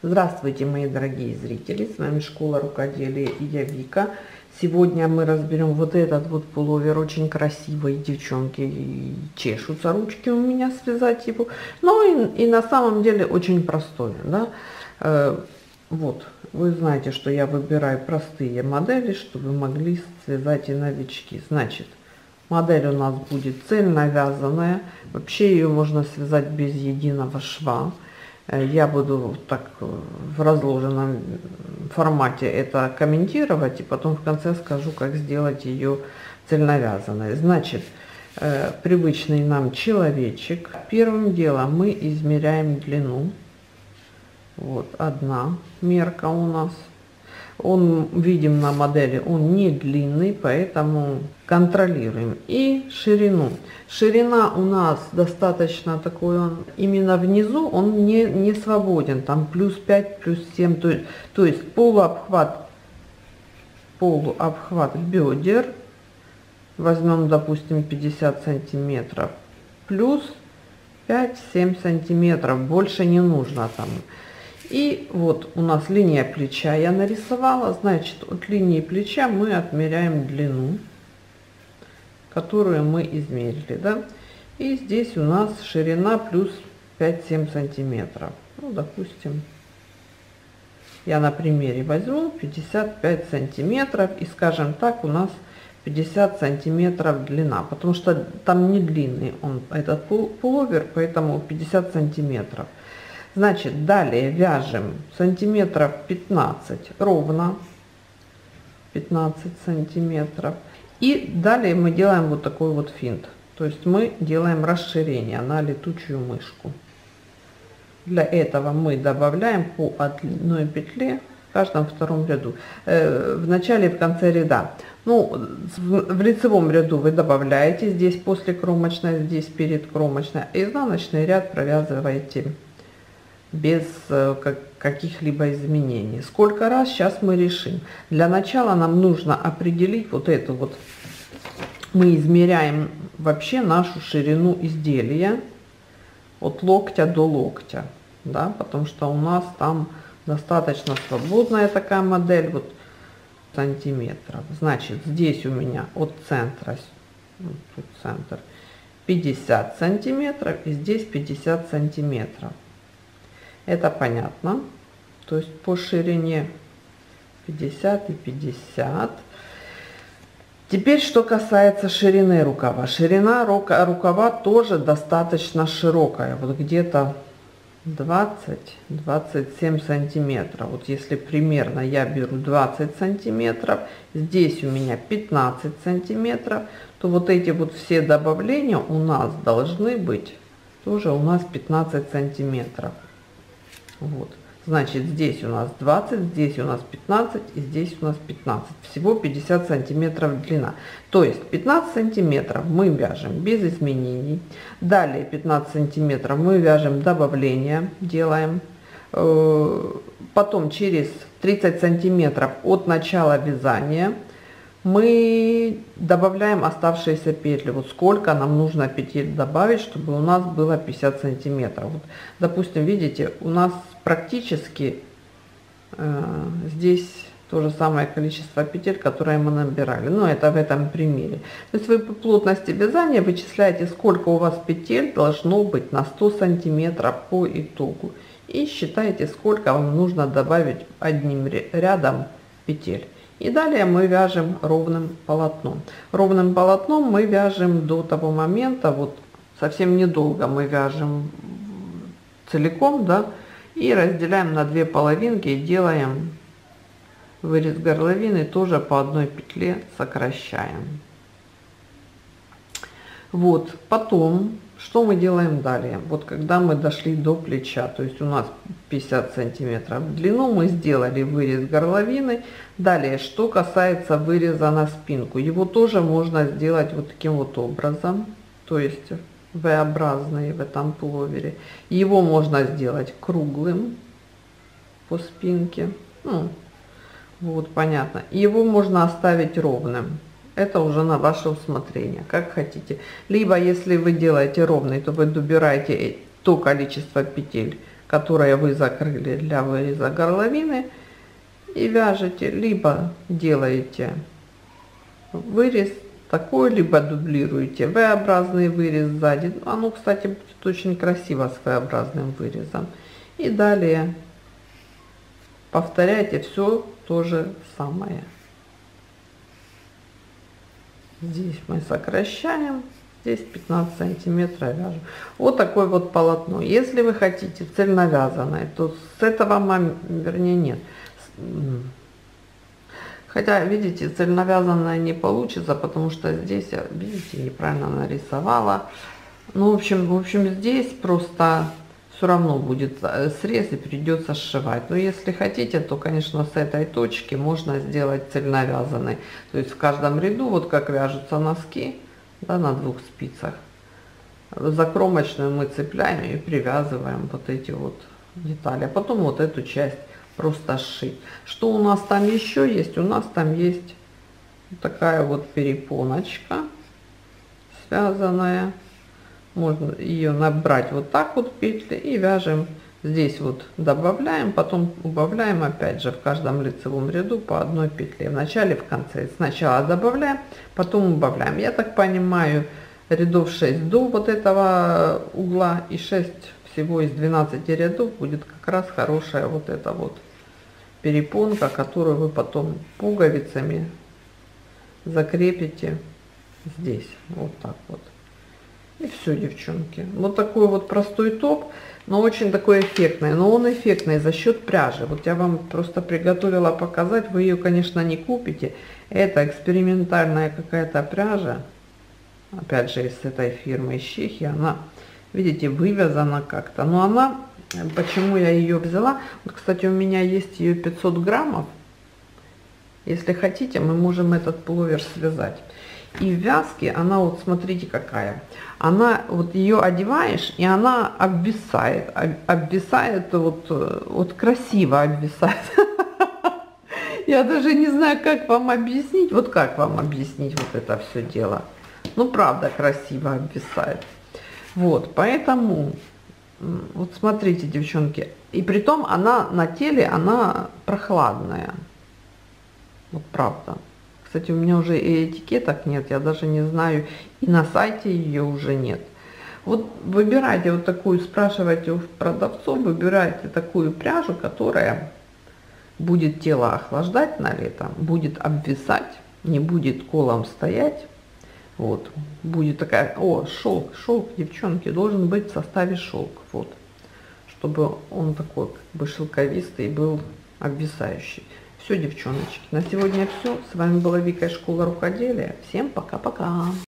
Здравствуйте, мои дорогие зрители, с вами Школа Рукоделия и я Вика. Сегодня мы разберем вот этот вот пуловер, очень красивый, девчонки, и чешутся ручки у меня связать его. Но и на самом деле очень простой, да. Вот, вы знаете, что я выбираю простые модели, чтобы могли связать и новички. Значит, модель у нас будет цельно вязаная, вообще ее можно связать без единого шва. Я буду так в разложенном формате это комментировать, и потом в конце скажу, как сделать ее цельновязаной. Значит, привычный нам человечек. Первым делом мы измеряем длину. Вот одна мерка у нас. Он, видим на модели, он не длинный, поэтому контролируем. И ширину. Ширина у нас достаточно такой, он именно внизу он не свободен, там плюс 5, плюс 7, то есть полуобхват бедер, возьмем, допустим, 50 сантиметров, плюс 5-7 сантиметров, больше не нужно там. И вот у нас линия плеча я нарисовала, значит, от линии плеча мы отмеряем длину, которую мы измерили, да. И здесь у нас ширина плюс 5-7 сантиметров. Ну, допустим, я на примере возьму 55 сантиметров и, скажем так, у нас 50 сантиметров длина, потому что там не длинный он, этот пуловер, поэтому 50 сантиметров. Значит, далее вяжем сантиметров 15 ровно, 15 сантиметров. И далее мы делаем вот такой вот финт. То есть мы делаем расширение на летучую мышку. Для этого мы добавляем по одной петле в каждом втором ряду. В начале и в конце ряда. Ну, в лицевом ряду вы добавляете здесь после кромочной, здесь перед кромочной. Изнаночный ряд провязываете без каких-либо изменений. Сколько раз, сейчас мы решим. Для начала нам нужно определить вот эту вот, мы измеряем вообще нашу ширину изделия от локтя до локтя, да, потому что у нас там достаточно свободная такая модель, вот сантиметров. Значит, здесь у меня от центра, тут центр, 50 сантиметров и здесь 50 сантиметров. Это понятно, то есть по ширине 50 и 50. Теперь, что касается ширины рукава. Ширина рукава тоже достаточно широкая, вот где-то 20-27 сантиметров. Вот если примерно я беру 20 сантиметров, здесь у меня 15 сантиметров, то вот эти вот все добавления у нас должны быть тоже у нас 15 сантиметров. Вот, значит, здесь у нас 20, здесь у нас 15 и здесь у нас 15. Всего 50 сантиметров длина. То есть 15 сантиметров мы вяжем без изменений. Далее 15 сантиметров мы вяжем добавление, делаем. Потом через 30 сантиметров от начала вязания мы добавляем оставшиеся петли. Вот сколько нам нужно петель добавить, чтобы у нас было 50 сантиметров. Вот, допустим, видите, у нас практически здесь то же самое количество петель, которое мы набирали. Но это в этом примере. То есть вы по плотности вязания вычисляете, сколько у вас петель должно быть на 100 сантиметров по итогу. И считаете, сколько вам нужно добавить одним рядом петель. И далее мы вяжем ровным полотном. Ровным полотном мы вяжем до того момента, вот совсем недолго мы вяжем целиком, да, и разделяем на две половинки и делаем вырез горловины, тоже по одной петле сокращаем. Вот, потом, что мы делаем далее? Вот когда мы дошли до плеча, то есть у нас 50 сантиметров в длину, мы сделали вырез горловины. Далее, что касается выреза на спинку, его тоже можно сделать вот таким вот образом, то есть V-образный в этом пуловере. Его можно сделать круглым по спинке, ну, вот понятно. Его можно оставить ровным. Это уже на ваше усмотрение, как хотите. Либо, если вы делаете ровный, то вы добираете то количество петель, которые вы закрыли для выреза горловины, и вяжете, либо делаете вырез такой, либо дублируете V-образный вырез сзади. Оно, кстати, будет очень красиво с V-образным вырезом. И далее повторяйте все то же самое. Здесь мы сокращаем, здесь 15 сантиметров вяжем. Вот такое вот полотно. Если вы хотите цельновязанное, то с этого момента, вернее, нет. Хотя, видите, цельновязанная не получится, потому что здесь, видите, неправильно нарисовала. Ну, в общем, здесь просто все равно будет срез и придется сшивать. Но если хотите, то, конечно, с этой точки можно сделать цельновязанный. То есть в каждом ряду, вот как вяжутся носки, да, на 2 спицах, закромочную мы цепляем и привязываем вот эти вот детали. А потом вот эту часть просто сшить. Что у нас там еще есть? У нас там есть вот такая вот перепоночка связанная. Можно ее набрать вот так вот петли и вяжем. Здесь вот добавляем, потом убавляем опять же в каждом лицевом ряду по одной петле. В начале, в конце. Сначала добавляем, потом убавляем. Я так понимаю, рядов 6 до вот этого угла и 6 всего из 12 рядов будет как раз хорошая вот эта вот перепонка, которую вы потом пуговицами закрепите здесь. Вот так вот. И все, девчонки. Вот такой вот простой топ, но очень такой эффектный. Но он эффектный за счет пряжи. Вот я вам просто приготовила показать. Вы ее, конечно, не купите. Это экспериментальная какая-то пряжа. Опять же, из этой фирмы из Чехии. Она, видите, вывязана как-то. Но она, почему я ее взяла? Вот, кстати, у меня есть ее 500 граммов. Если хотите, мы можем этот пуловер связать. И в вязке она, вот смотрите какая, она вот ее одеваешь, и она обвисает, обвисает вот красиво обвисает. Я даже не знаю, как вам объяснить, вот как вам объяснить вот это все дело. Ну, правда, красиво обвисает. Вот, поэтому, вот смотрите, девчонки, и притом она на теле, она прохладная. Вот правда. Кстати, у меня уже и этикеток нет, я даже не знаю, и на сайте ее уже нет. Вот выбирайте вот такую, спрашивайте у продавцов, выбирайте такую пряжу, которая будет тело охлаждать на лето, будет обвисать, не будет колом стоять. Вот, будет такая, шелк, девчонки, должен быть в составе шелк, вот, чтобы он такой как бы шелковистый был, обвисающий. Все, девчоночки, на сегодня все. С вами была Вика из школы рукоделия. Всем пока-пока.